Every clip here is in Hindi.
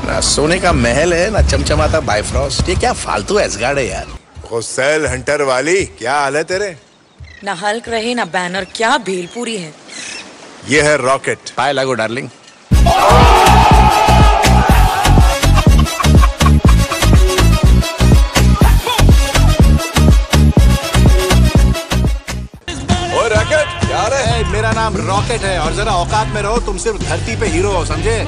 ना सोने का महल है ना चमचमाता बाइफ्रॉस्ट। ये क्या फालतू एसगार्ड है यार। गुस्सेल हंटर वाली, क्या हाल है तेरे? ना हल्क रहे ना बैनर, क्या भेलपूरी है। ये है रॉकेट। पाए लागो डार्लिंग। ओए रॉकेट, क्या है? मेरा नाम रॉकेट है और जरा औकात में रहो, तुम सिर्फ धरती पे हीरो हो, समझे?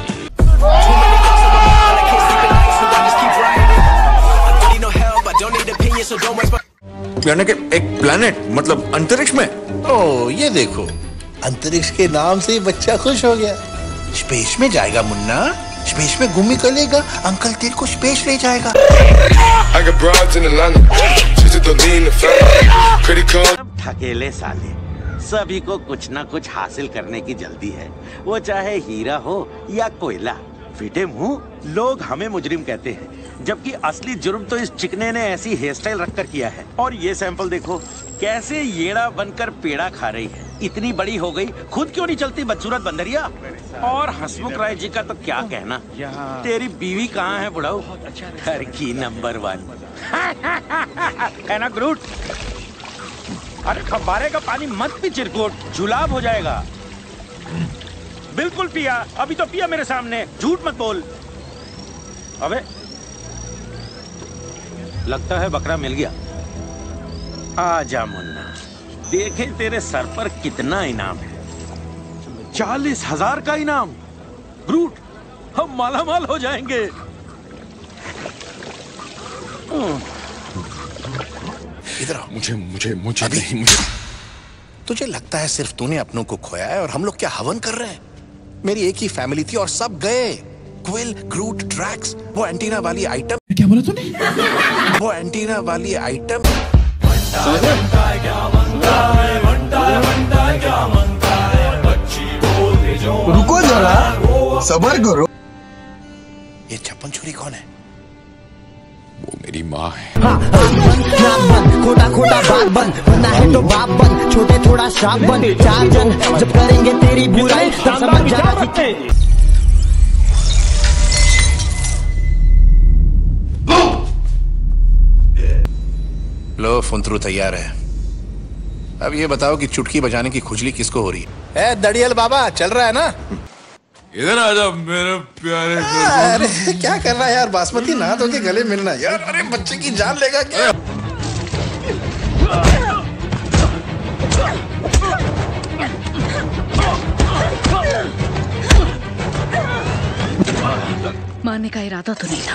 यानी कि एक प्लेनेट मतलब अंतरिक्ष में। ओ ये देखो, अंतरिक्ष के नाम से बच्चा खुश हो गया। स्पेस में जाएगा मुन्ना, स्पेस में घूमी करेगा, अंकल तेरे को स्पेस ले जाएगा। ठकेले साले, सभी को कुछ ना कुछ हासिल करने की जल्दी है, वो चाहे हीरा हो या कोयला। फीटे मुंह लोग हमें मुजरिम कहते हैं, जबकि असली जुर्म तो इस चिकने ने ऐसी हेयर स्टाइल रखकर किया है। और ये सैंपल देखो, कैसे येड़ा बनकर पेड़ा खा रही है। इतनी बड़ी हो गई, खुद क्यों नहीं चलती बदसूरत बंदरिया। और हसमुख राय जी का तो क्या कहना, तेरी बीवी कहाँ है बुढ़ाऊ? घर की नंबर 1 है ना ग्रूट। अरे फव्वारे का पानी मत पी चिरकुट, जुलाब हो जाएगा। बिल्कुल पिया, अभी तो पिया मेरे सामने, झूठ मत बोल। अबे लगता है बकरा मिल गया। आजा मुन्ना, देखे तेरे सर पर कितना इनाम है। 40,000 का इनाम। ग्रूट, हम मालामाल हो जाएंगे। इधर आओ। मुझे नहीं, मुझे। तुझे लगता है सिर्फ तूने अपनों को खोया है और हम लोग क्या हवन कर रहे हैं? मेरी एक ही फैमिली थी और सब गए। क्विल, ग्रूट, ड्रैक्स, वो एंटीना वाली आइटम। क्या बोला तूने? वो एंटीना वाली आइटम। रुको जरा, सबर करो। ये छप्पन छुरी कौन है? वो मेरी माँ है। खोटा खोटा बात बंद, बनना है तो बाप बंद, छोटे थोड़ा श्राप बंद। 4 जन जब करेंगे तेरी बुराई, समझ जाना। लो फुंतरू तैयार है। अब ये बताओ कि चुटकी बजाने की खुजली किसको हो रही है? दड़ियल बाबा चल रहा है ना? इधर आ जा मेरे प्यारे। अरे क्या कर रहा है यार, बासमती ना धो के गले मिलना यार। अरे बच्चे की जान लेगा क्या? मारने का इरादा तो नहीं था।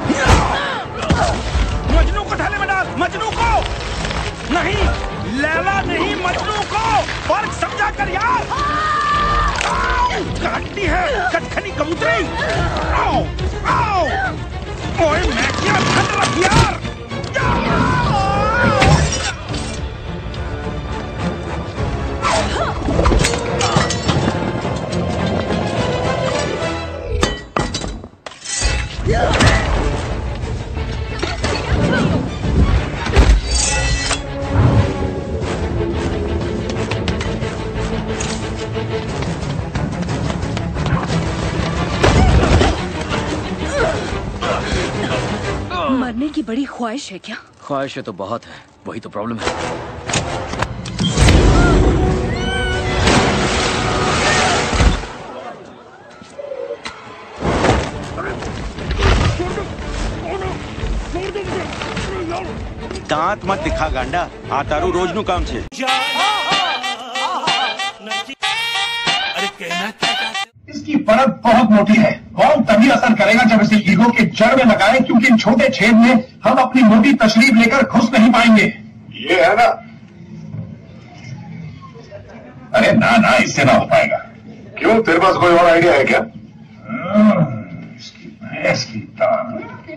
मजनू को थाने में डाल, मजनू को नहीं, लैला नहीं, मजनू को। फर्क समझा कर यार। काटती है कटखनी कबूतरी। आओ आओ, ओए मैं क्या कर रहा यार। मरने की बड़ी ख्वाहिश है क्या? ख्वाहिशें तो बहुत है, वही तो प्रॉब्लम है। दांत मत दिखा गांडा, आतारू रोज नु काम छे। इसकी परत बहुत मोटी है। कौन तभी असर करेगा जब इसे ईगो के जड़ में लगाए, क्योंकि इन छोटे छेद में हम अपनी मोटी तशरीफ लेकर घुस नहीं पाएंगे। ये है ना? अरे ना ना, इससे ना हो पाएगा। क्यों, तेरे पास कोई और आइडिया है क्या? इसकी भैंस की दाल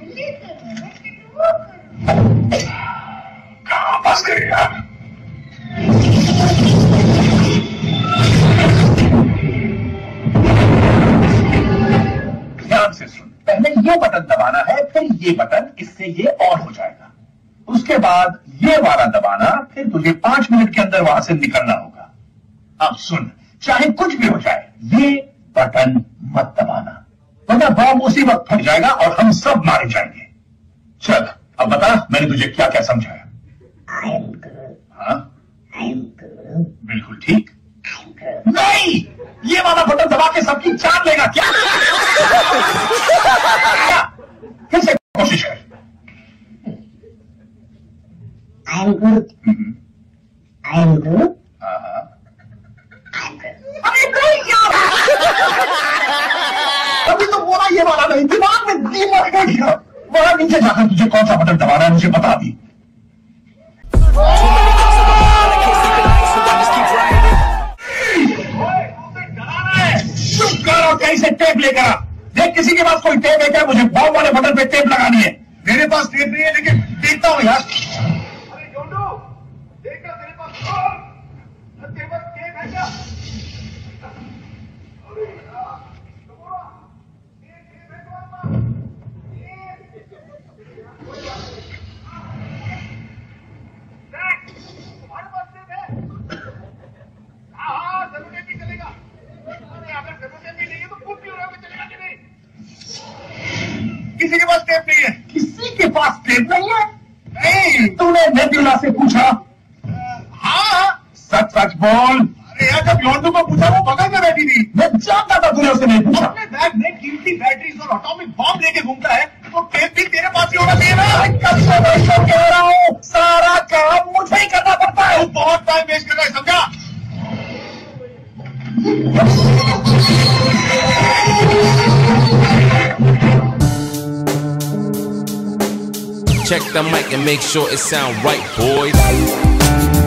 कहां पास करे यार। ध्यान से सुन, पहले ये बटन दबाना है, फिर ये बटन, इससे ये ऑन हो जाएगा। उसके बाद ये वाला दबाना, फिर तुझे 5 मिनट के अंदर वहां से निकलना होगा। अब सुन, चाहे कुछ भी हो जाए, ये बटन मत दबाना। वरना बॉम्ब उसी वक्त फट जाएगा और हम सब मारे जाएंगे। चल अब बता मैंने तुझे क्या क्या समझाया। हाँ बिल्कुल ठीक। नहीं, ये वाला बटन दबा के सबकी जान लेगा क्या? फिर से कोशिश कर। अरे नहीं यार, अभी तो बोला ये वाला नहीं, दिमाग में दिमाग नहीं गया। वहां नीचे जाकर तुझे कौन सा बटन दबाना है मुझे बता दी। चुप कर और कहीं से टेप लेकर आ। देख किसी के पास कोई टेप है क्या? मुझे बॉम्ब वाले बटन पे टेप लगानी है। मेरे पास टेप नहीं है लेकिन देखता हूँ यार। अरे जोंडू, देखना तेरे पास तेरे पास टेप है क्या? किसी के पास टेप नहीं है? किसी के पास टेप नहीं है? नहीं, तूने नेबुला से पूछा? हाँ, सच सच बोल। अरे यार जब लॉन्डो को पूछा वो बगल में बैठी थी। मैं जानता था तूने उससे नहीं पूछा। अपने बैग में कीमती बैटरीज और एटॉमिक बॉम्ब लेके घूमता है तो टेप भी तेरे पास ही होना चाहिए ना। कब से मैं तो कह रहा हूँ सारा काम मुझे ही करना पड़ता है। बहुत टाइम वेस्ट कर रहा है समझा? Check the mic and make sure it sound right, boys.